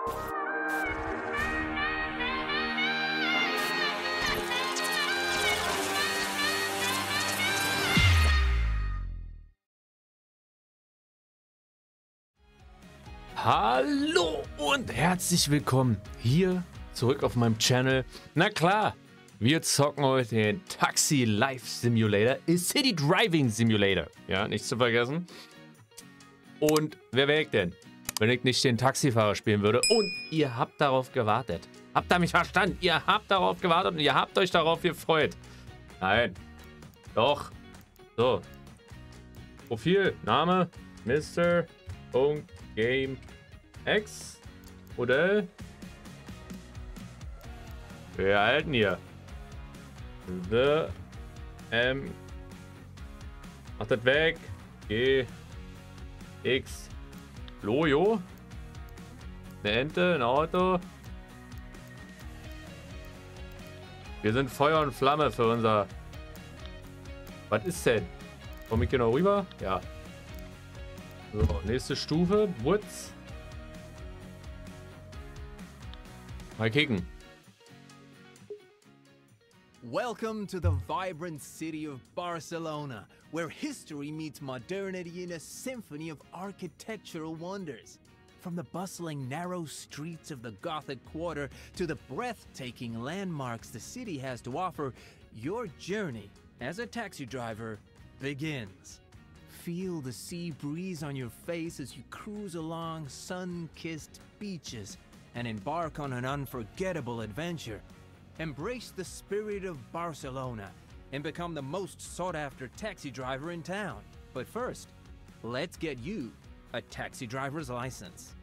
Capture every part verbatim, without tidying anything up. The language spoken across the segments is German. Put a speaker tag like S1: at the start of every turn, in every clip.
S1: Hallo und herzlich willkommen hier zurück auf meinem Channel. Na klar, wir zocken heute den Taxi Life Simulator, a City Driving Simulator. Ja, nicht zu vergessen. Und wer wäre ich denn, wenn ich nicht den Taxifahrer spielen würde? Und ihr habt darauf gewartet. Habt ihr mich verstanden? Ihr habt darauf gewartet und ihr habt euch darauf gefreut. Nein. Doch. So. Profil, Name, Mister Game X. Modell. Wir halten hier. The M. Macht das weg. G. X. Lojo. Eine Ente, ein Auto. Wir sind Feuer und Flamme für unser... Was ist denn? Komme ich hier noch rüber? Ja. So, nächste Stufe. Woods. Mal kicken.
S2: Welcome to the vibrant city of Barcelona, where history meets modernity in a symphony of architectural wonders. From the bustling, narrow streets of the Gothic Quarter to the breathtaking landmarks the city has to offer, your journey as a taxi driver begins. Feel the sea breeze on your face as you cruise along sun-kissed beaches and embark on an unforgettable adventure. Embrace the spirit of Barcelona and become the most sought-after taxi driver in town. But first, let's get you a taxi driver's license.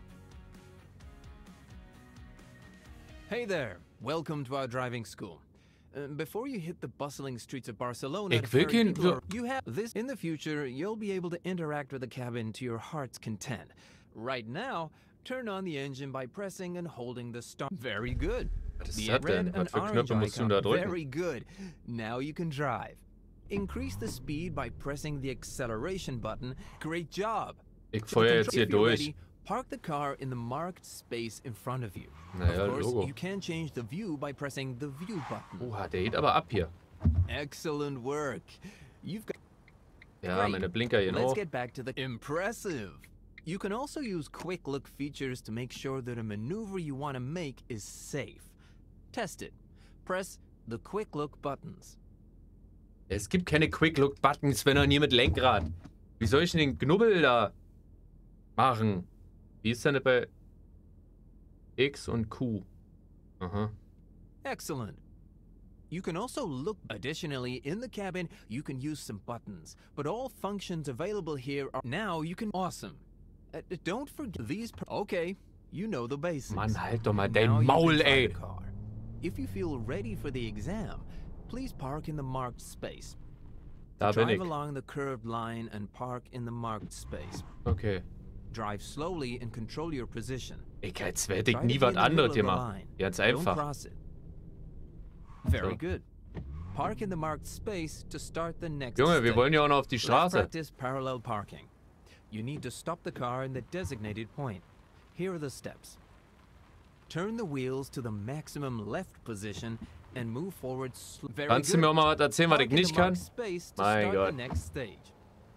S2: Hey there, welcome to our driving school. Uh, before you hit the bustling streets of Barcelona,
S1: Ich will kein...
S2: you have this. In the future, you'll be able to interact with the cabin to your heart's content. Right now, turn on the engine by pressing and holding the start. Very good.
S1: Was ist
S2: The
S1: das
S2: red
S1: denn?
S2: and
S1: Was für
S2: orange
S1: Knöpfe musst du
S2: icon.
S1: da drücken?
S2: Very good. Now you can drive. Increase the speed by pressing the acceleration button. Great job.
S1: Ich feuer jetzt hier
S2: If you're
S1: durch.
S2: ready, park the car in the marked space in front of you.
S1: Naja,
S2: of course,
S1: Logo.
S2: you can change the view by pressing the view button.
S1: Oha, der geht aber ab hier.
S2: Excellent work. You've got
S1: Ja,
S2: Great.
S1: meine Blinker hier
S2: Let's
S1: noch.
S2: get back to the impressive. You can also use quick look features to make sure that a maneuver you want to make is safe. Test it. Press the quick look buttons.
S1: Es gibt keine Quick-Look-Buttons, wenn er nie mit Lenkrad. Wie soll ich denn den Knubbel da machen? Wie ist denn das bei X und Q? Aha.
S2: Excellent. You can also look. Additionally, in the cabin, you can use some buttons, but all functions available here are now you can. Awesome. Uh, don't forget these. Okay, you know the basics.
S1: Mann, halt doch mal
S2: Now
S1: dein
S2: you
S1: Maul,
S2: can drive
S1: ey.
S2: the car. If you feel ready for the exam, please park in the marked space.
S1: Da bin
S2: Drive
S1: ich.
S2: along the curved line and park in the marked space.
S1: Okay.
S2: Drive slowly and control your position.
S1: Ich jetzt werde ich
S2: Try to
S1: nie
S2: be
S1: was
S2: in the middle
S1: anderes
S2: of
S1: hier
S2: the
S1: machen.
S2: line.
S1: Ganz
S2: Don't
S1: einfach.
S2: cross it. Very
S1: So.
S2: good. Park in the marked space to start the next
S1: Junge, wir
S2: stage.
S1: wollen ja auch noch auf die
S2: Let's
S1: Straße.
S2: practice parallel parking. You need to stop the car in the designated point. Here are the steps. Turn the wheels to the maximum left position and move forward slowly. Very
S1: Kannst du mir auch
S2: good.
S1: mal was erzählen, was
S2: Park
S1: ich
S2: in the
S1: nicht kann?
S2: marked space to
S1: Mein
S2: start
S1: Gott.
S2: the next stage.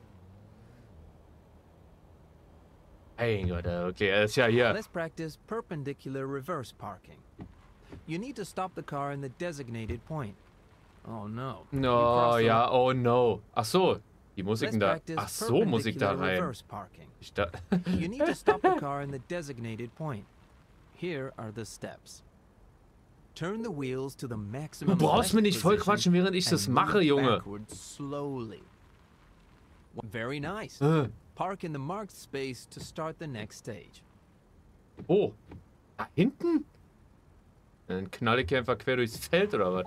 S1: Mein Gott, okay, er ist ja hier.
S2: Let's practice perpendicular reverse parking. You need to stop the car in the designated point. Oh no. You
S1: No,
S2: crossed the-
S1: ja, oh no. Ach so, die muss ich
S2: Let's
S1: denn da...
S2: practice
S1: Ach so, muss ich da
S2: perpendicular
S1: rein.
S2: reverse parking.
S1: Ich da...
S2: You need to stop the car in the designated point. Here are the steps. Turn the wheels to the maximum.
S1: Du brauchst
S2: left
S1: mir nicht voll
S2: position
S1: quatschen, während ich das
S2: and
S1: mache,
S2: move
S1: Junge.
S2: backwards slowly. Very nice.
S1: Äh,
S2: Park in the marked space to start the next stage.
S1: Oh, da hinten? Dann knall ich hier einfach quer durchs Feld, oder was?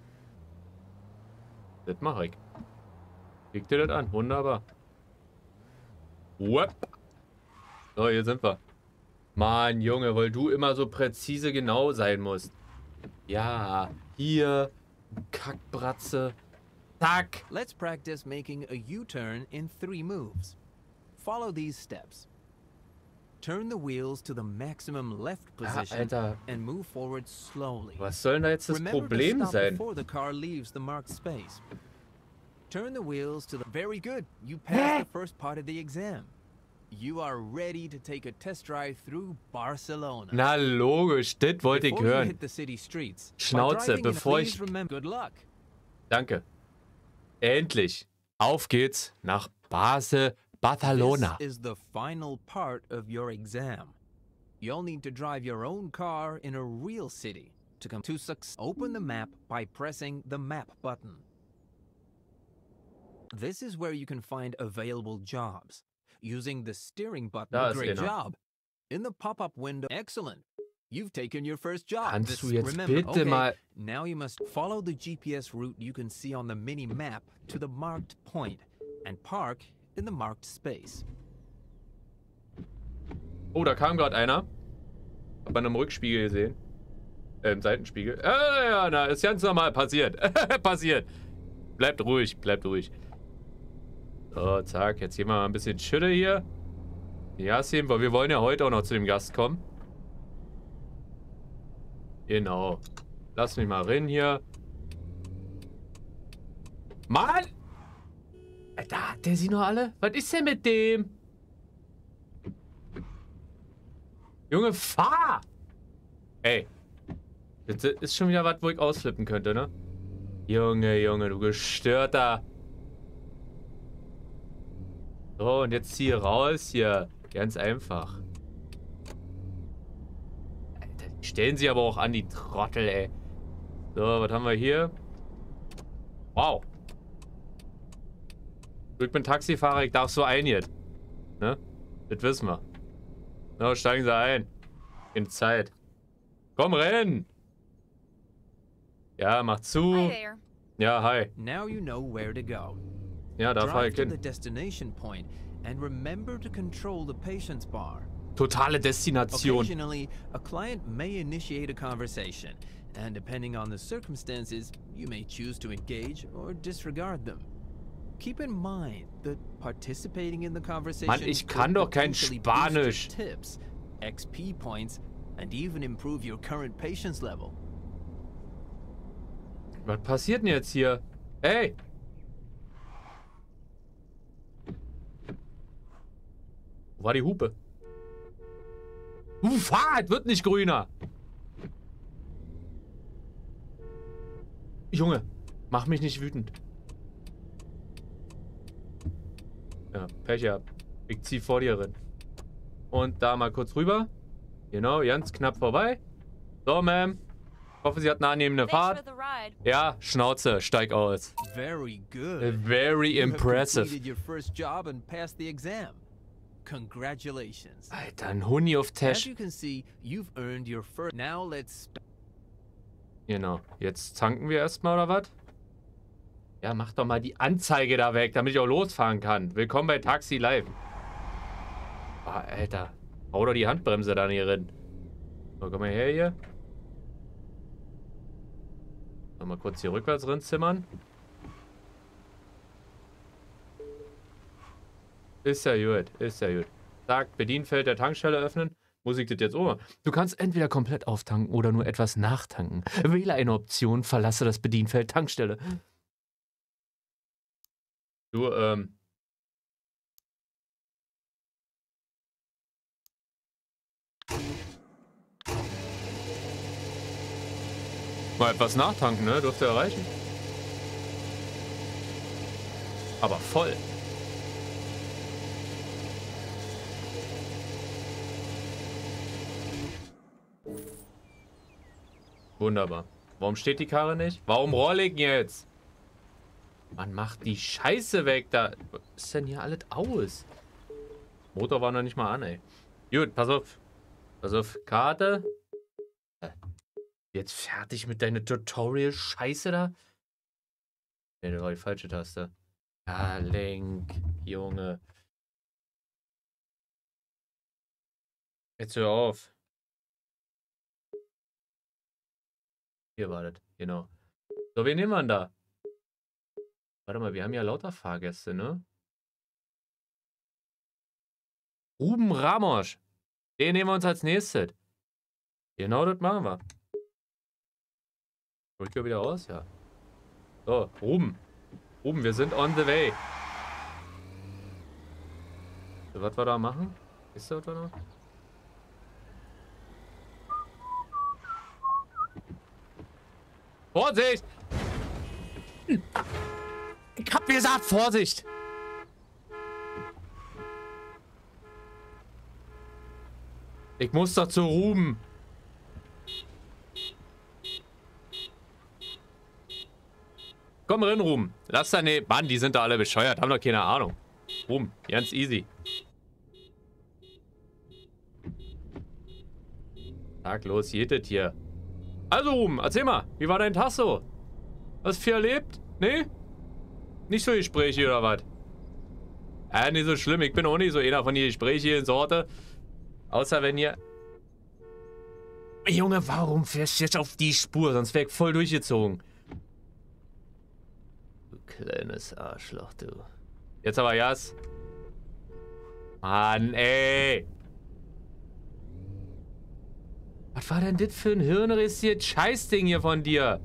S1: Das mache ich. Krieg dir das an, wunderbar. Whoop. So, hier sind wir. Mann, Junge, weil du immer so präzise genau sein musst. Ja, hier, Kackbratze. Zack.
S2: Let's practice making a U-turn in three moves. Follow these steps. Turn the wheels to the maximum left
S1: Ja,
S2: position
S1: Alter.
S2: and move forward slowly.
S1: Was soll denn da jetzt das
S2: Remember to
S1: Problem
S2: stop
S1: sein?
S2: before the car leaves the marked space. Turn the wheels to the... Very good. You passed the first part of the exam. You are ready to take a test drive through Barcelona.
S1: Na logisch, das wollte ich
S2: Before you
S1: hören.
S2: hit the city streets, by
S1: Schnauze,
S2: driving in,
S1: bevor
S2: please
S1: ich...
S2: remember- Good luck.
S1: Danke. Endlich. Auf geht's nach Basel, Barcelona.
S2: This is the final part of your exam. You'll need to drive your own car in a real city. To come to success, open the map by pressing the map button. This is where you can find available jobs. Using the steering button,
S1: Da ist
S2: great
S1: einer.
S2: job. In the pop-up window, excellent. You've taken your first job.
S1: Kannst
S2: This-
S1: du jetzt
S2: remember,
S1: bitte
S2: okay,
S1: mal...
S2: now you must follow the G P S route you can see on the mini-map to the marked point and park in the marked space.
S1: Oh, da kam gerade einer. Hab man im Rückspiegel gesehen. Äh, im Seitenspiegel. Äh, ja, na, ist ganz normal. Passiert. Passiert. Bleibt ruhig, bleibt ruhig. So, zack. Jetzt gehen wir mal ein bisschen Schütte hier. Ja, sehen, weil wir wollen ja heute auch noch zu dem Gast kommen. Genau. Lass mich mal rein hier. Mann! Alter, der sieht noch alle? Was ist denn mit dem? Junge, fahr! Ey. Das ist schon wieder was, wo ich ausflippen könnte, ne? Junge, Junge, du Gestörter. So, und jetzt zieh raus hier. Ganz einfach. Alter, die stellen sich aber auch an, die Trottel, ey. So, was haben wir hier? Wow. Ich bin Taxifahrer, ich darf so ein jetzt. Ne? Das wissen wir. So, steigen Sie ein. In Zeit. Komm, renn! Ja, mach zu.
S3: Hi there.
S1: Ja, hi.
S2: Now you know where to go.
S1: Ja, da fahr
S2: Drive
S1: ich
S2: to the
S1: hin.
S2: destination point and remember to control the patient's bar.
S1: Totale Destination.
S2: Occasionally, a client may initiate a conversation, and depending on the circumstances, you may choose to engage or disregard them. Keep in mind that participating in the conversation
S1: Mann, ich
S2: could
S1: kann doch kein
S2: potentially boost your
S1: Spanisch.
S2: tips, X P points, and even improve your current patience level.
S1: Was passiert denn jetzt hier? Ey! Wo war die Hupe? Uh, fahr! Es wird nicht grüner! Junge, mach mich nicht wütend. Ja, Pech gehabt. Ich zieh vor dir rein. Und da mal kurz rüber. Genau, ganz knapp vorbei. So, Ma'am. Ich hoffe, sie hat eine annehmende
S3: Thanks for
S1: Fahrt.
S3: the ride.
S1: Ja, Schnauze, steig aus.
S2: Very good.
S1: Uh, Very
S2: You have
S1: impressive.
S2: completed your first job and passed the exam. Congratulations.
S1: Alter, ein Huni auf
S2: As
S1: Tash.
S2: you can see, you've earned your first. Now let's.
S1: Genau. Jetzt tanken wir erstmal, oder was? Ja, mach doch mal die Anzeige da weg, damit ich auch losfahren kann. Willkommen bei Taxi Live. Ah, Alter. Hau doch die Handbremse da hier rein. So, komm mal her hier. Mal kurz hier rückwärts rinzimmern. Ist ja gut, ist ja gut. Sagt, Bedienfeld der Tankstelle öffnen. Muss ich das jetzt oben? Du kannst entweder komplett auftanken oder nur etwas nachtanken. Wähle eine Option, verlasse das Bedienfeld Tankstelle. Du, ähm. Mal etwas nachtanken, ne? Dürfte erreichen. Aber voll. Wunderbar. Warum steht die Karre nicht? Warum roll ich jetzt? Man macht die Scheiße weg da. Was ist denn hier alles aus? Motor war noch nicht mal an, ey. Gut, pass auf. Pass auf, Karte. Jetzt fertig mit deiner Tutorial-Scheiße da? Ne, das war die falsche Taste. Ja, Lenk, Junge. Jetzt hör auf. Hier war das, genau. So, wen nehmen wir denn da? Warte mal, wir haben ja lauter Fahrgäste, ne? Ruben Ramos. Den nehmen wir uns als nächstes. Genau das machen wir. Holt ihr wieder raus? Ja. So, Ruben. Ruben, wir sind on the way. So, was wir da machen? Ist das oder noch? Vorsicht! Ich hab gesagt, Vorsicht! Ich muss doch zu Ruben. Komm rein, Ruben. Lass da ne... Mann, die sind da alle bescheuert. Haben doch keine Ahnung. Ruben, ganz easy. Sag los, geht das hier. Also, Ruben, erzähl mal. Wie war dein Tag so? Hast du viel erlebt? Nee? Nicht so Gespräche oder was? Äh, nicht so schlimm. Ich bin auch nicht so einer von den Gesprächen Sorte. Außer wenn ihr... Junge, warum fährst du jetzt auf die Spur? Sonst wäre ich voll durchgezogen. Du kleines Arschloch, du. Jetzt aber Jas. Mann, ey. Was war denn das für ein hirnrissiertes Scheißding hier von dir?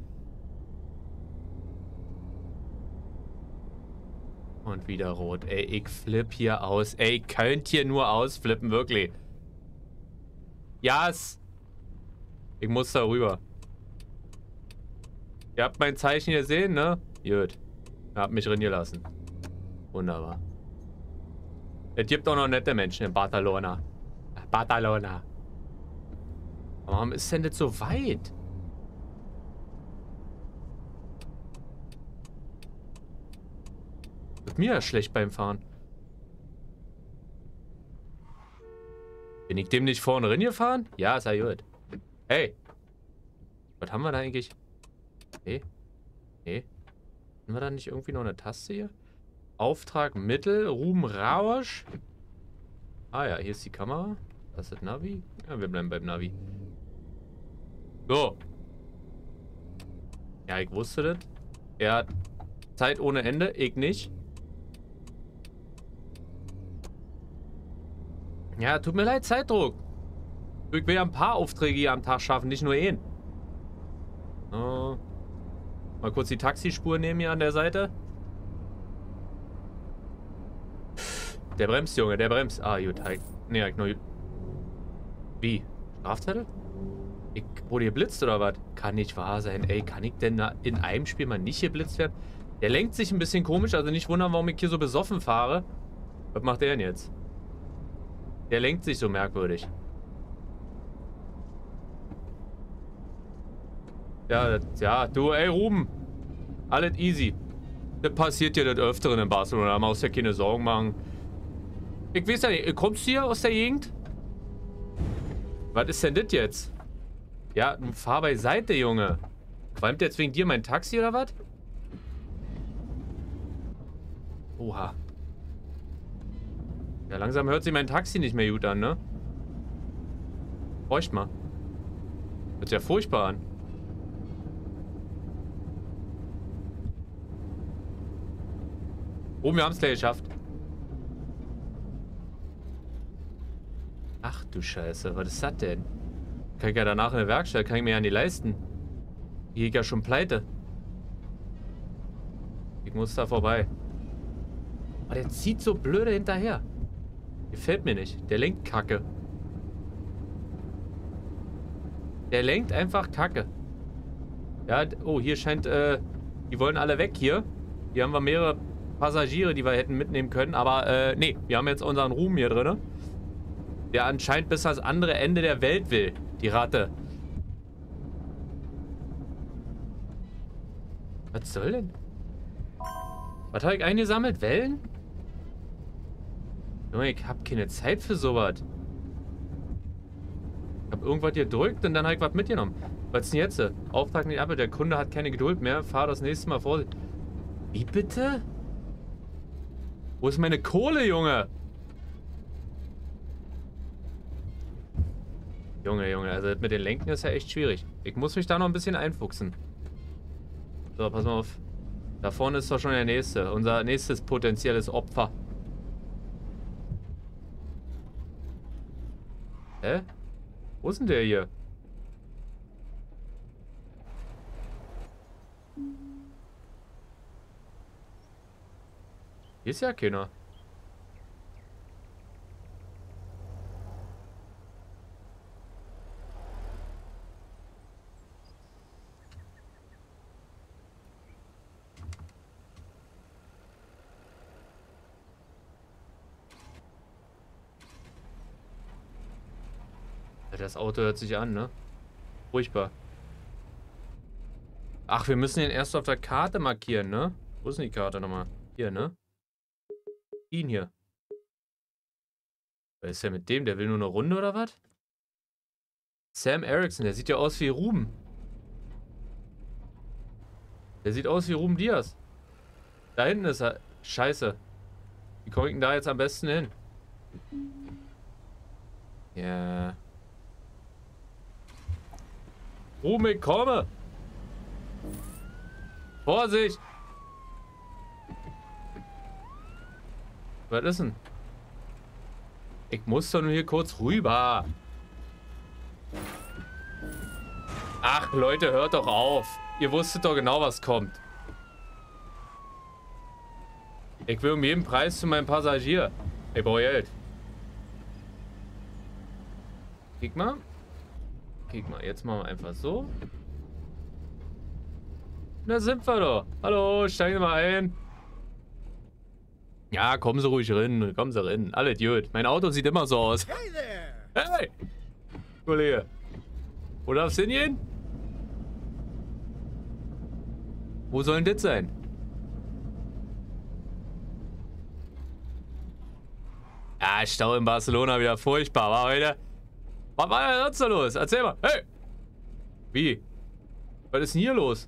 S1: Und wieder rot. Ey, ich flipp hier aus. Ey, könnt hier nur ausflippen, wirklich. Jas. Ich muss da rüber. Ihr habt mein Zeichen gesehen, ne? Gut. Ihr habt mich reingelassen. Wunderbar. Es gibt auch noch nette Menschen in Barcelona. Barcelona. Warum ist denn das so weit? Wird mir ja schlecht beim Fahren. Bin ich dem nicht vorne reingefahren? Ja, ist ja gut. Hey. Was haben wir da eigentlich? Hey. Hey. Haben wir da nicht irgendwie noch eine Taste hier? Auftrag Mittel. Ruben Rausch. Ah ja, hier ist die Kamera. Das ist das Navi. Ja, wir bleiben beim Navi. So. Ja, ich wusste das. Er hat Zeit ohne Ende. Ich nicht. Ja, tut mir leid, Zeitdruck. Ich will ja ein paar Aufträge hier am Tag schaffen, nicht nur einen. So. Mal kurz die Taxispur nehmen hier an der Seite. Der bremst, Junge, der bremst. Ah, gut. Ne, ich nur... Wie? Strafzettel? Ich wurde geblitzt oder was? Kann nicht wahr sein. Ey, kann ich denn in einem Spiel mal nicht geblitzt werden? Der lenkt sich ein bisschen komisch, also nicht wundern, warum ich hier so besoffen fahre. Was macht der denn jetzt? Der lenkt sich so merkwürdig. Ja, das, ja, du, ey, Ruben. Alles easy. Das passiert dir das Öfteren in Barcelona. Da musst du ja keine Sorgen machen. Ich weiß ja nicht, kommst du hier aus der Gegend? Was ist denn das jetzt? Ja, fahr beiseite, Junge. Qualmt jetzt wegen dir mein Taxi oder was? Oha. Ja, langsam hört sich mein Taxi nicht mehr gut an, ne? Bräucht mal. Hört sich ja furchtbar an. Oh, wir haben es gleich geschafft. Ach du Scheiße, was ist das denn? Kann ich ja danach in der Werkstatt, kann ich mir ja nicht leisten. Ich gehe ja schon pleite. Ich muss da vorbei. Aber der zieht so blöde hinterher. Gefällt mir nicht. Der lenkt kacke. Der lenkt einfach kacke. Ja, oh, hier scheint, äh, die wollen alle weg hier. Hier haben wir mehrere Passagiere, die wir hätten mitnehmen können. Aber, äh, nee, wir haben jetzt unseren Ruhm hier drin. Der anscheinend bis ans andere Ende der Welt will. Die Ratte. Was soll denn? Was habe ich eingesammelt? Wellen? Junge, ich habe keine Zeit für sowas. Ich habe irgendwas gedrückt und dann habe ich was mitgenommen. Was ist denn jetzt? Auftrag nicht ab, der Kunde hat keine Geduld mehr. Fahr das nächste Mal vor. Wie bitte? Wo ist meine Kohle, Junge? Junge, Junge, also mit den Lenken ist ja echt schwierig. Ich muss mich da noch ein bisschen einfuchsen. So, pass mal auf. Da vorne ist doch schon der nächste. Unser nächstes potenzielles Opfer. Hä? Wo ist denn der hier? Hier ist ja keiner. Das Auto hört sich an, ne? Furchtbar. Ach, wir müssen ihn erst auf der Karte markieren, ne? Wo ist denn die Karte nochmal? Hier, ne? Ihn hier. Was ist der mit dem? Der will nur eine Runde oder was? Sam Erickson, der sieht ja aus wie Ruben. Der sieht aus wie Ruben Diaz. Da hinten ist er. Scheiße. Wie komme ich denn da jetzt am besten hin? Ja. Ruben, ich komme. Vorsicht. Was ist denn? Ich muss doch nur hier kurz rüber. Ach, Leute, hört doch auf. Ihr wusstet doch genau, was kommt. Ich will um jeden Preis zu meinem Passagier. Ich brauche Geld. Guck mal. Guck mal, jetzt machen wir einfach so. Da sind wir doch. Hallo, steigen Sie mal ein. Ja, kommen Sie ruhig rein. Kommen Sie rein. Alles gut. Mein Auto sieht immer so aus.
S2: Hey there!
S1: Hey! Kollege. Wo darf's hingehen? Wo soll denn das sein? Ja, Stau in Barcelona wieder furchtbar, war heute. Was war denn sonst da los? Erzähl mal. Hey! Wie? Was ist denn hier los?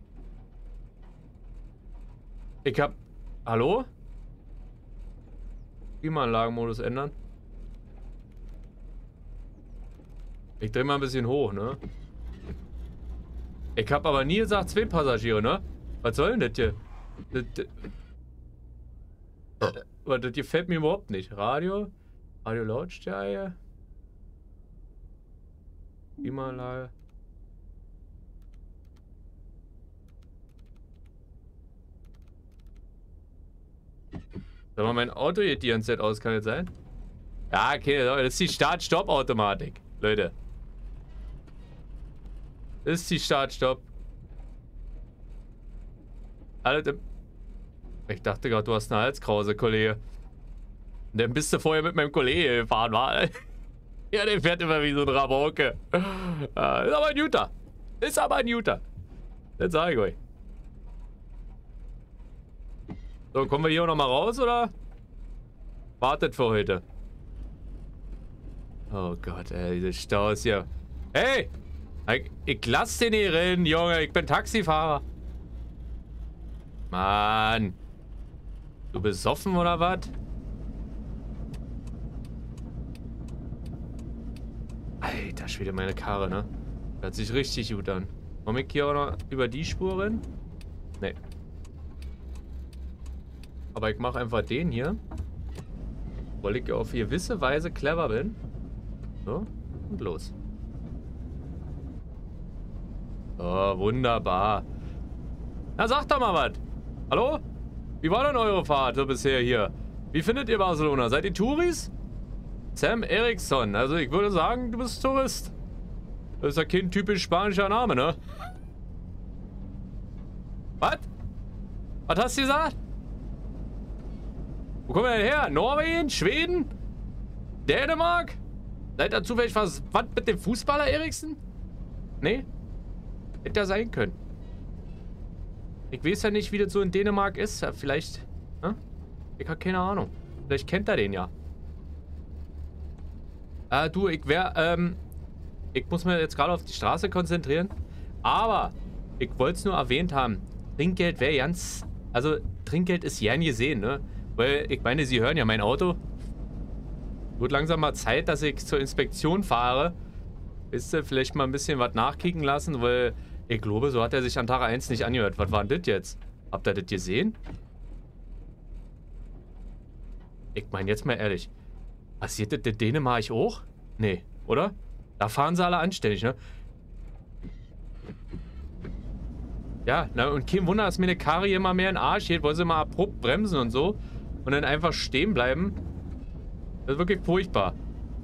S1: Ich hab... Hallo? Klimaanlagenmodus ändern. Ich dreh mal ein bisschen hoch, ne? Ich hab aber nie gesagt, zwei Passagiere, ne? Was soll denn das hier? Das, das, das, das gefällt mir überhaupt nicht. Radio? Radio Lautstärke? Klimaanlage. Sag mal, mein Auto geht die ganze Zeit aus, kann das sein? Ja, okay, das ist die Start-Stopp-Automatik, Leute. Das ist die Start-Stopp. Alter, ich dachte gerade, du hast eine Halskrause, Kollege. Dann bist du vorher mit meinem Kollege gefahren, war. Ja, der fährt immer wie so ein Rabauke. Ist aber ein Utah. Ist aber ein Utah. Das sage ich euch. So, kommen wir hier noch mal raus, oder? Wartet für heute. Oh Gott, ey, diese Staus hier. Hey! Ich, ich lass den hier rein, Junge. Ich bin Taxifahrer. Mann. Du besoffen, oder was? Alter Schwede, meine Karre, ne? Hört sich richtig gut an. Komm ich hier auch noch über die Spur rein? Nee. Aber ich mache einfach den hier. Weil ich auf gewisse Weise clever bin. So, und los. Oh, wunderbar. Na, sag doch mal was. Hallo? Wie war denn eure Fahrt so bisher hier? Wie findet ihr Barcelona? Seid ihr Touris? Sam Erickson. Also ich würde sagen, du bist Tourist. Das ist ja kein typisch spanischer Name, ne? Was? Was hast du gesagt? Wo kommen wir denn her? Norwegen? Schweden? Dänemark? Seid ihr zufällig was, was mit dem Fußballer Eriksen? Nee? Hätte ja sein können. Ich weiß ja nicht, wie das so in Dänemark ist. Ja, vielleicht, ne? Ich habe keine Ahnung. Vielleicht kennt er den ja. Äh, du, ich wär, ähm, ich muss mir jetzt gerade auf die Straße konzentrieren. Aber ich wollte es nur erwähnt haben. Trinkgeld wäre ganz, also Trinkgeld ist gern gesehen, ne? Weil, ich meine, Sie hören ja mein Auto. Wird langsam mal Zeit, dass ich zur Inspektion fahre. Wisst ihr, vielleicht mal ein bisschen was nachkicken lassen, weil ich glaube, so hat er sich an Tag eins nicht angehört. Was war denn das jetzt? Habt ihr das gesehen? Ich meine, jetzt mal ehrlich. Passiert das in Dänemark auch? Nee, oder? Da fahren sie alle anständig, ne? Ja, na, und kein Wunder, dass mir eine Karre hier immer mehr in den Arsch geht, weil sie mal abrupt bremsen und so. Und dann einfach stehen bleiben. Das ist wirklich furchtbar.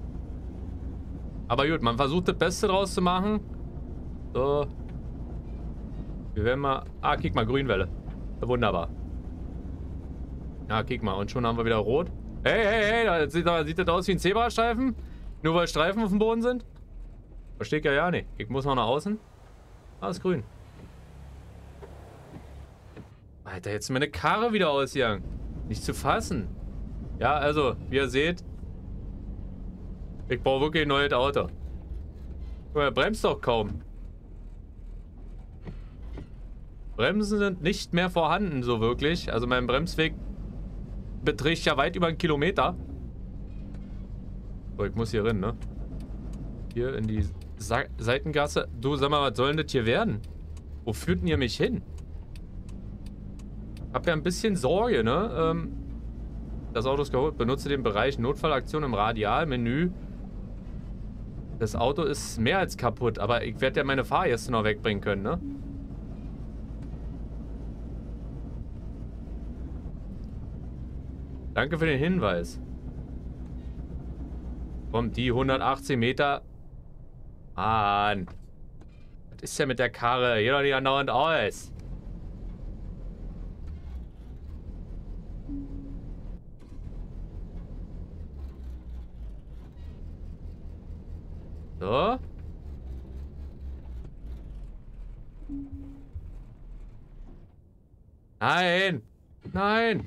S1: Aber gut, man versucht das Beste draus zu machen. So. Wir werden mal... Ah, kick mal, Grünwelle. Wunderbar. Ja, kick mal. Und schon haben wir wieder Rot. Hey, hey, hey, da sieht, da sieht das aus wie ein Zebrastreifen? Nur weil Streifen auf dem Boden sind? Verstehe ich ja ja nicht. Ich muss noch nach außen. Ah, ist grün. Alter, jetzt ist meine Karre wieder ausgegangen. Nicht zu fassen. Ja, also, wie ihr seht, ich brauche wirklich ein neues Auto. Guck mal, er bremst doch kaum. Bremsen sind nicht mehr vorhanden, so wirklich. Also mein Bremsweg beträgt ja weit über einen Kilometer. So, ich muss hier rein, ne? Hier in die Sa Seitengasse. Du, sag mal, was soll denn das hier werden? Wo führt denn ihr mich hin? Hab ja ein bisschen Sorge, ne? Ähm, das Auto ist geholt. Benutze den Bereich Notfallaktion im Radialmenü. Das Auto ist mehr als kaputt, aber ich werde ja meine Fahrgäste noch wegbringen können, ne? Danke für den Hinweis. Kommt die hundertachtzig Meter. Mann. Was ist ja mit der Karre? Geht doch nicht andauernd aus. So. Nein. Nein.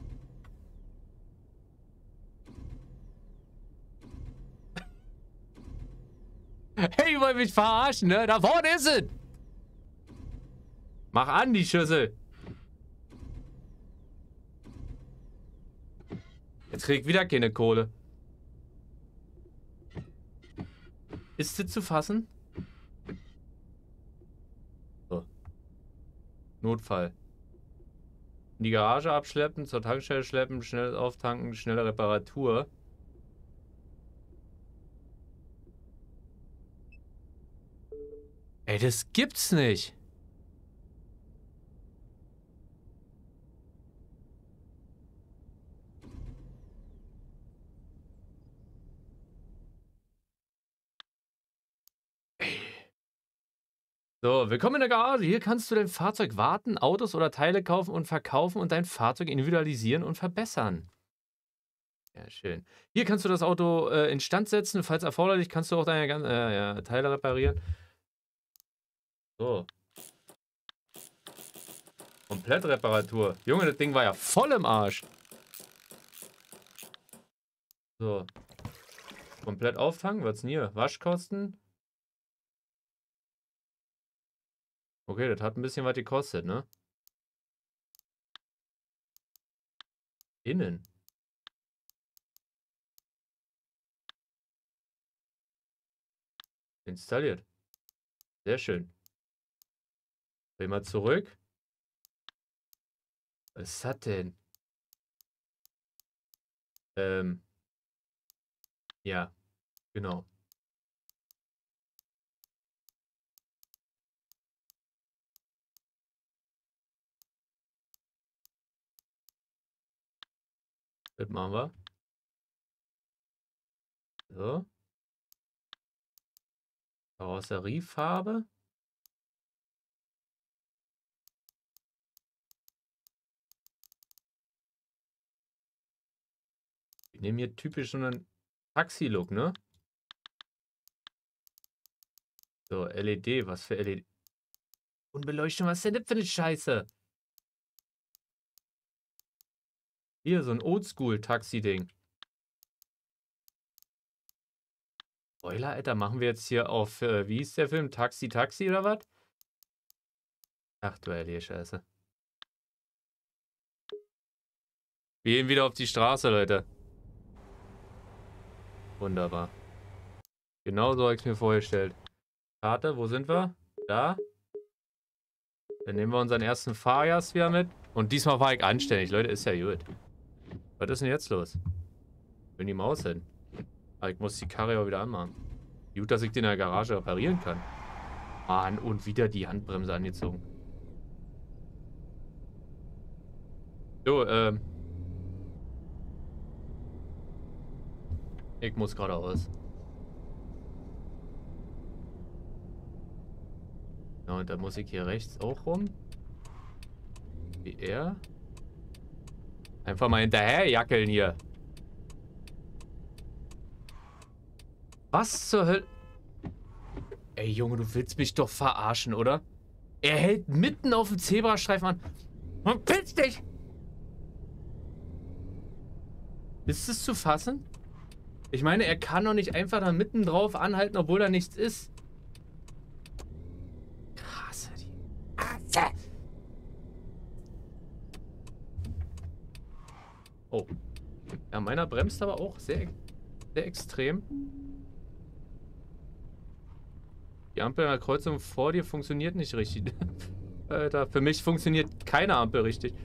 S1: Hey, ihr wollt mich verarschen, ne? Da vorne ist es. Mach an, die Schüssel. Jetzt krieg ich wieder keine Kohle. Ist das zu fassen? So. Notfall. In die Garage abschleppen, zur Tankstelle schleppen, schnell auftanken, schnelle Reparatur. Ey, das gibt's nicht. So, willkommen in der Garage. Hier kannst du dein Fahrzeug warten, Autos oder Teile kaufen und verkaufen und dein Fahrzeug individualisieren und verbessern. Ja, schön. Hier kannst du das Auto äh, instand setzen. Falls erforderlich, kannst du auch deine ganzen äh, ja, Teile reparieren. So. Komplettreparatur. Junge, das Ding war ja voll im Arsch. So. Komplett auftanken, was denn hier? Waschkosten. Okay, das hat ein bisschen was gekostet, ne? Innen. Installiert. Sehr schön. Dreh mal zurück. Was ist das denn? Ähm. Ja, genau. Das machen wir. So. Karosseriefarbe. Wir nehmen hier typisch so einen Taxi-Look, ne? So, L E D, was für L E D? Unbeleuchtung, was ist denn das für eine Scheiße? Hier, so ein Oldschool-Taxi-Ding. Spoiler, Alter, machen wir jetzt hier auf, äh, wie hieß der Film? Taxi, Taxi oder was? Ach du heilige Scheiße. Wir gehen wieder auf die Straße, Leute. Wunderbar. Genau so habe ich es mir vorgestellt. Karte, wo sind wir? Da. Dann nehmen wir unseren ersten Fahrgast wieder mit. Und diesmal war ich anständig, Leute, ist ja gut. Was ist denn jetzt los? Bin die Maus hin? Aber ich muss die Karre auch wieder anmachen. Gut, dass ich den in der Garage reparieren kann. Mann, und wieder die Handbremse angezogen. So, ähm. Ich muss geradeaus. Ja, und da muss ich hier rechts auch rum. Wie er. Einfach mal hinterher jackeln hier. Was zur Hölle? Ey, Junge, du willst mich doch verarschen, oder? Er hält mitten auf dem Zebrastreifen an. Und piss dich! Ist es zu fassen? Ich meine, er kann doch nicht einfach da mitten drauf anhalten, obwohl da nichts ist. Krasse, die Krasse. Oh. Ja, meiner bremst aber auch sehr, sehr extrem. Die Ampel in der Kreuzung vor dir funktioniert nicht richtig. Alter, für mich funktioniert keine Ampel richtig.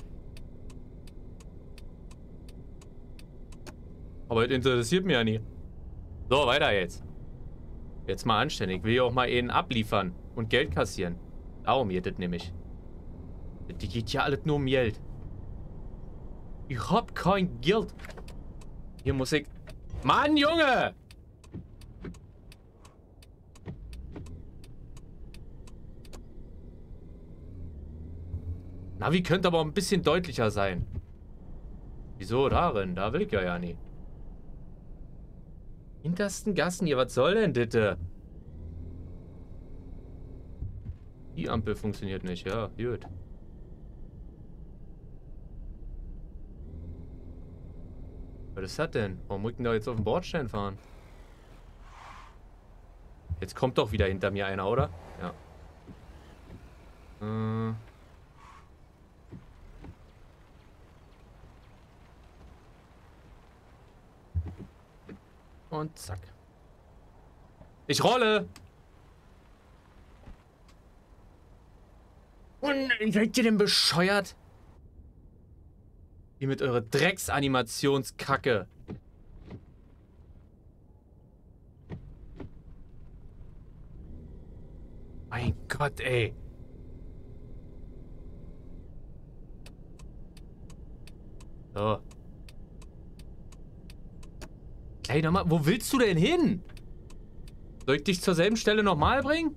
S1: Aber das interessiert mich ja nie. So, weiter jetzt. Jetzt mal anständig. Ich will ja auch mal einen abliefern und Geld kassieren. Darum geht das nämlich. Die geht ja alles nur um Geld. Ich hab kein Geld. Hier muss ich... Mann, Junge! Na, wie könnte aber ein bisschen deutlicher sein? Wieso darin? Da will ich ja ja nie. Hintersten Gassen hier, was soll denn bitte? Die Ampel funktioniert nicht, ja, gut. Was ist das denn? Warum muss ich denn da jetzt auf den Bordstein fahren? Jetzt kommt doch wieder hinter mir einer, oder? Ja. Äh... Und zack. Ich rolle! Und seid ihr denn bescheuert? Ihr mit eurer Drecksanimationsskacke. Mein Gott, ey. So. Ey, nochmal, wo willst du denn hin? Soll ich dich zur selben Stelle nochmal bringen?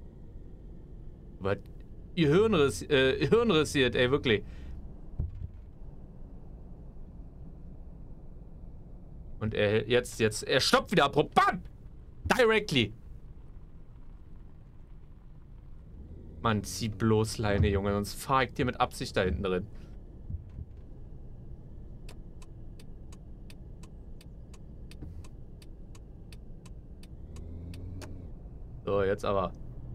S1: Was? Ihr Hirnriss, äh, Hirnrissiert, ey, wirklich. Und er jetzt, jetzt, er stoppt wieder abrupt. Bam! Directly. Mann, zieh bloß Leine, Junge, sonst fahr ich dir mit Absicht da hinten drin. So, jetzt aber.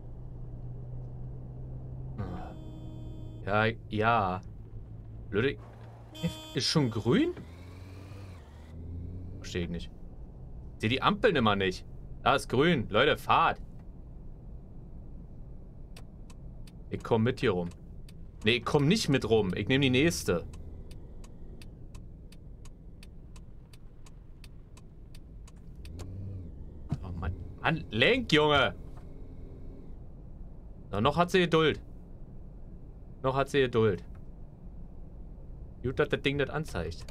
S1: Ja, ja. Blöde. Ist schon grün? Verstehe ich nicht. Ich sehe die Ampeln immer nicht. Da ist grün. Leute, fahrt. Ich komme mit hier rum. Ne, ich komme nicht mit rum. Ich nehme die nächste. Oh Mann. Mann, lenk, Junge. Na, noch hat sie Geduld. Noch hat sie Geduld. Gut, dass das Ding das anzeigt.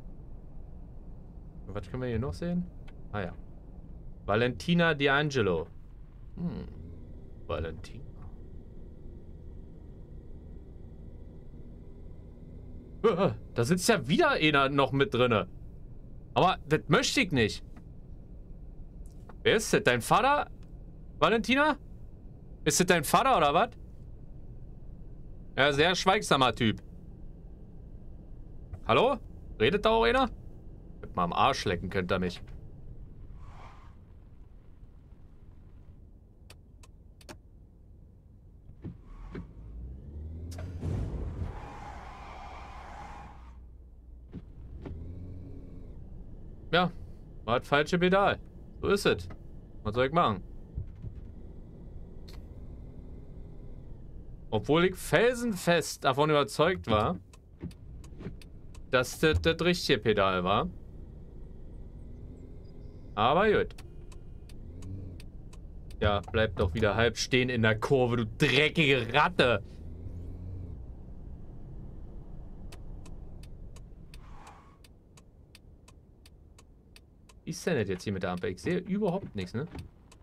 S1: Was können wir hier noch sehen? Ah ja. Valentina D'Angelo. Hm. Valentina. Da sitzt ja wieder einer noch mit drinne. Aber das möchte ich nicht. Wer ist das? Dein Vater? Valentina? Ist das dein Vater oder was? Ja, sehr schweigsamer Typ. Hallo? Redet da auch einer? Mal am Arsch lecken könnt ihr mich. Ja, war das falsche Pedal. So ist es. Was soll ich machen? Obwohl ich felsenfest davon überzeugt war, dass das das richtige Pedal war. Aber gut. Ja, bleib doch wieder halb stehen in der Kurve, du dreckige Ratte. Wie ist denn das jetzt hier mit der Ampel? Ich sehe überhaupt nichts, ne?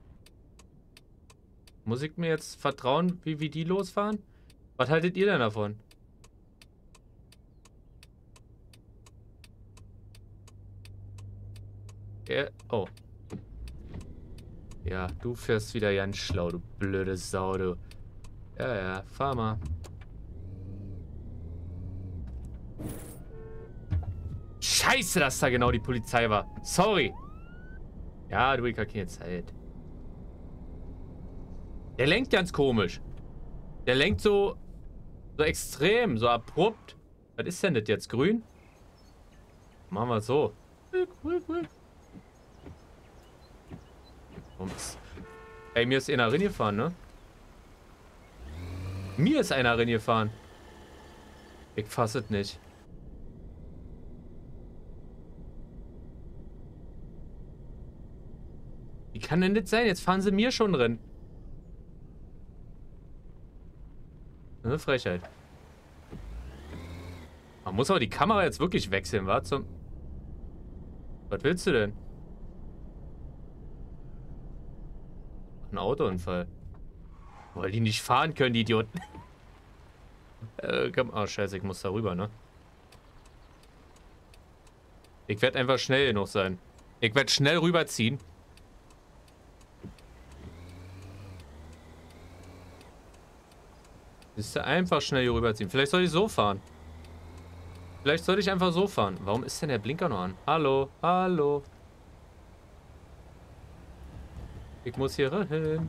S1: Muss ich mir jetzt vertrauen, wie, wie die losfahren? Was haltet ihr denn davon? Er, oh. Ja, du fährst wieder ganz schlau, du blöde Sau, du. Ja, ja, fahr mal. Scheiße, dass da genau die Polizei war. Sorry. Ja, du, ich hab keine Zeit. Der lenkt ganz komisch. Der lenkt so, so extrem, so abrupt. Was ist denn das jetzt? Grün? Machen wir es so. Ey, mir ist einer reingefahren, ne? Mir ist einer reingefahren. Ich fass es nicht. Wie kann denn das sein? Jetzt fahren sie mir schon drin. Eine Frechheit. Man muss aber die Kamera jetzt wirklich wechseln, wa? Zum... Was willst du denn? Ein Autounfall. Weil die nicht fahren können, die Idioten. äh, komm. Oh, scheiße, ich muss da rüber, ne? Ich werde einfach schnell genug sein. Ich werde schnell rüberziehen. Ist du einfach schnell hier rüberziehen. Vielleicht soll ich so fahren. Vielleicht sollte ich einfach so fahren. Warum ist denn der Blinker noch an? Hallo, hallo. Ich muss hier rein.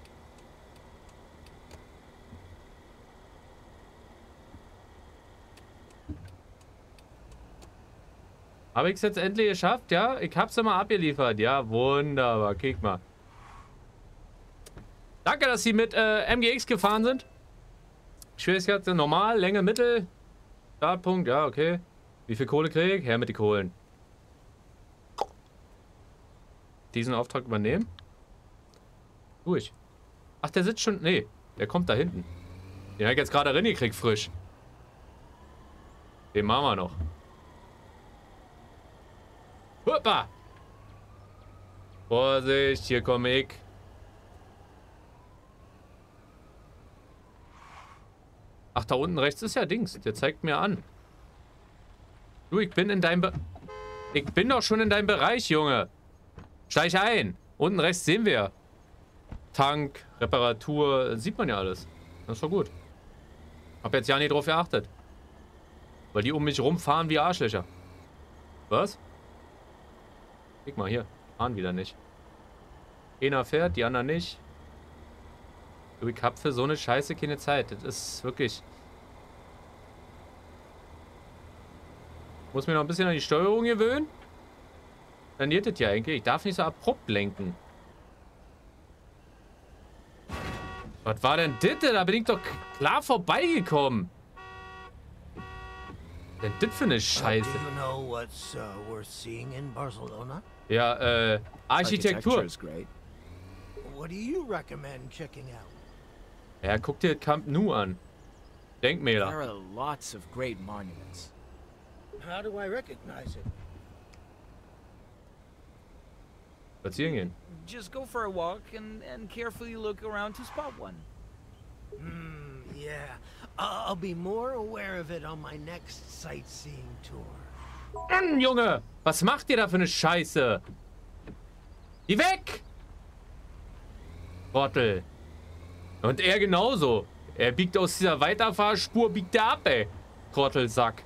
S1: Habe ich es jetzt endlich geschafft? Ja, ich habe es immer abgeliefert. Ja, wunderbar. Kick mal. Danke, dass Sie mit äh, M G X gefahren sind. Schwierigkeit normal, Länge, Mittel. Startpunkt, ja, okay. Wie viel Kohle kriege ich? Her mit die Kohlen. Diesen Auftrag übernehmen. Durch. Ach, der sitzt schon... Nee, der kommt da hinten. Den habe ich jetzt gerade reingekriegt, frisch. Den machen wir noch. Hoppa! Vorsicht, hier komme ich. Ach, da unten rechts ist ja Dings. Der zeigt mir an. Du, ich bin in deinem... Be ich bin doch schon in deinem Bereich, Junge. Steig ein. Unten rechts sehen wir. Tank, Reparatur, sieht man ja alles. Das ist doch gut. Hab jetzt ja nicht drauf geachtet. Weil die um mich rumfahren wie Arschlöcher. Was? Guck mal hier. Fahren wieder nicht. Einer fährt, die anderen nicht. Du, ich hab für so eine Scheiße keine Zeit. Das ist wirklich... Muss mir noch ein bisschen an die Steuerung gewöhnen. Dann geht das ja eigentlich. Ich darf nicht so abrupt lenken. Was war denn das? Da bin ich doch klar vorbeigekommen. Denn das für eine Scheiße. Ja, äh, Architektur. Ja, guck dir Camp Nou an. Denkmäler.
S3: There are lots of great monuments.
S4: How do I recognize it?
S1: Spazieren gehen.
S3: Just go for a walk and, and carefully look around to spot one.
S4: Hmm, yeah. Uh, I'll be more aware of it on my next sightseeing tour.
S1: Mann, Junge! Was macht ihr da für eine Scheiße? Geh weg! Trottel. Und er genauso. Er biegt aus dieser Weiterfahrspur, biegt er ab, ey. Trottelsack.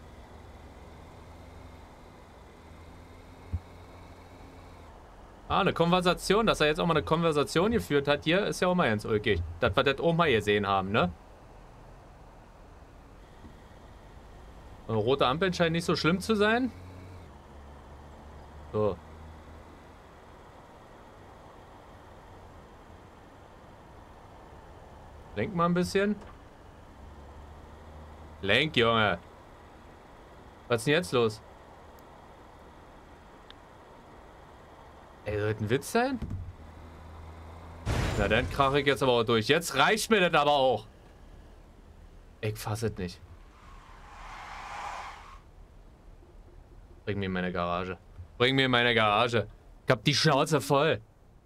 S1: Ah, eine Konversation, dass er jetzt auch mal eine Konversation geführt hat hier, ist ja auch mal ganz ulkig. Das wir das auch mal gesehen haben, ne? Rote Ampeln scheinen nicht so schlimm zu sein. So. Lenk mal ein bisschen. Lenk, Junge. Was ist denn jetzt los? Ey, soll das ein Witz sein? Na, dann krache ich jetzt aber auch durch. Jetzt reicht mir das aber auch. Ich fasse es nicht. Bring mir in meine Garage. Bring mir in meine Garage. Ich hab die Schnauze voll.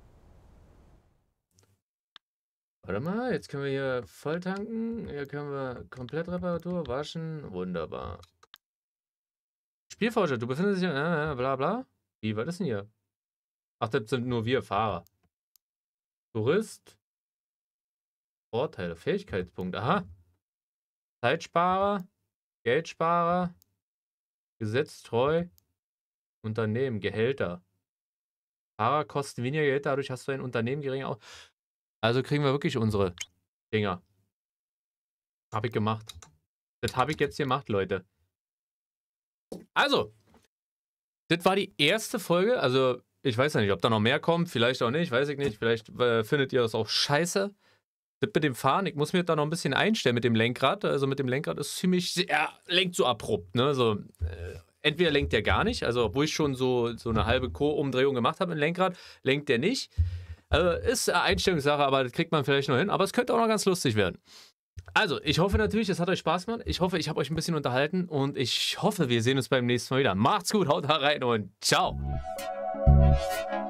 S1: Warte mal, jetzt können wir hier voll tanken. Hier können wir Komplettreparatur, waschen. Wunderbar. Spielforscher, du befindest dich... Äh, bla bla. Wie, was ist denn hier? Ach, das sind nur wir Fahrer. Tourist. Vorteile, Fähigkeitspunkte. Aha. Zeitsparer. Geldsparer. Gesetztreu. Unternehmen. Gehälter. Fahrer kosten weniger Geld, dadurch hast du ein Unternehmen geringer aus. Also kriegen wir wirklich unsere Dinger. Habe ich gemacht. Das habe ich jetzt gemacht, Leute. Also. Das war die erste Folge. Also, ich weiß ja nicht, ob da noch mehr kommt. Vielleicht auch nicht, weiß ich nicht. Vielleicht äh, findet ihr das auch scheiße. Das mit dem Fahren, ich muss mir da noch ein bisschen einstellen mit dem Lenkrad. Also mit dem Lenkrad ist ziemlich, er lenkt so abrupt, ne? So, äh, entweder lenkt der gar nicht, also obwohl ich schon so, so eine halbe Co-Umdrehung gemacht habe mit dem Lenkrad, lenkt der nicht. Also ist eine Einstellungssache, aber das kriegt man vielleicht noch hin. Aber es könnte auch noch ganz lustig werden. Also, ich hoffe natürlich, es hat euch Spaß gemacht. Ich hoffe, ich habe euch ein bisschen unterhalten und ich hoffe, wir sehen uns beim nächsten Mal wieder. Macht's gut, haut da rein und ciao.